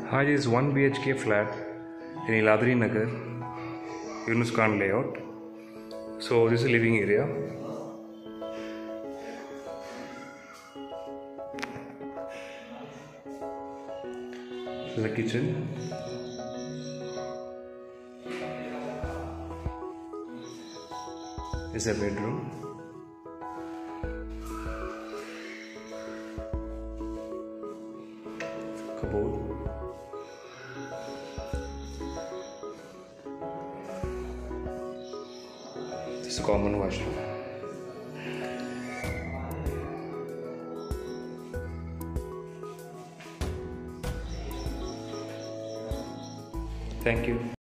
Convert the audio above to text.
Hi, this is 1 BHK flat in Neeladri Nagar, Yunus Khan layout. So this is a living area. This is a kitchen. This is a bedroom. Cupboard. This is a common washroom. Thank you.